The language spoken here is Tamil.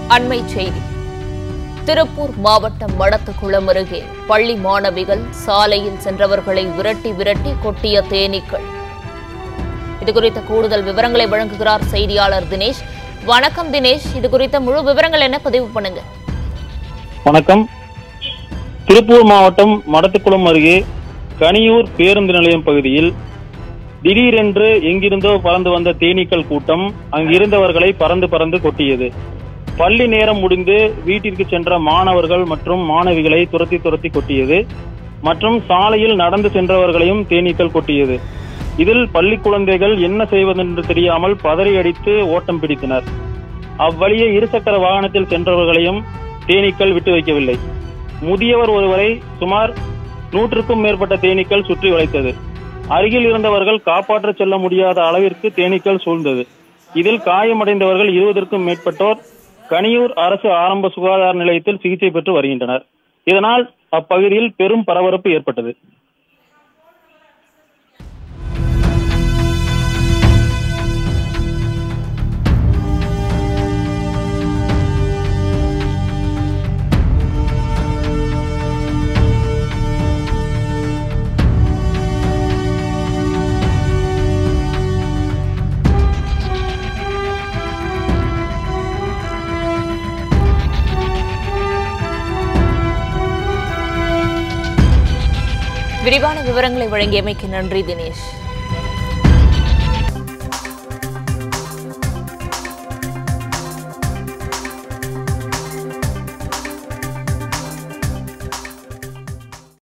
அண்மை செய்தி. திருப்பூர் மாவட்டம் மடத்துக்குளம் அருகே பள்ளி மாணவிகள் சாலையில் சென்றவர்களை விரட்டி விரட்டி கொட்டிய தேனீக்கள். இதுகுறித்த கூடுதல் விவரங்களை வழங்குகிறார் செய்தியாளர் தினேஷ். வணக்கம் தினேஷ், இது குறித்த முழு விவரங்கள் என்ன பதிவு பண்ணுங்க. வணக்கம். திருப்பூர் மாவட்டம் மடத்துக்குளம் அருகே கனியூர் பேருந்து நிலையம் பகுதியில் திடீரென்று எங்கிருந்தோ பறந்து வந்த தேனீக்கள் கூட்டம் அங்கிருந்தவர்களை பறந்து பறந்து கொட்டியது. பள்ளி நேரம் முடிந்து வீட்டிற்கு சென்ற மாணவர்கள் மற்றும் மாணவிகளை துரத்தி துரத்தி கொட்டியது மற்றும் சாலையில் நடந்து சென்றவர்களையும் தேனீக்கள் கொட்டியது. இதில் பள்ளி குழந்தைகள் என்ன செய்வதென்று தெரியாமல் பதறி அடித்து ஓட்டம் பிடித்தனர். அவ்வழியே இருசக்கர வாகனத்தில் சென்றவர்களையும் தேனீக்கள் விட்டு வைக்கவில்லை. முதியவர் ஒருவரை சுமார் 100க்கும் மேற்பட்ட தேனீக்கள் சுற்றி வளைத்தது. அருகில் இருந்தவர்கள் காப்பாற்ற செல்ல முடியாத அளவிற்கு தேனீக்கள் சூழ்ந்தது. இதில் காயமடைந்தவர்கள் 20க்கும் மேற்பட்டோர் கனியூர் அரசு ஆரம்ப சுகாதார நிலையத்தில் சிகிச்சை பெற்று வருகின்றனர். இதனால் அப்பகுதியில் பெரும் பரபரப்பு ஏற்பட்டது. விரிவான விவரங்களை வழங்கியமைக்கு நன்றி தினேஷ்.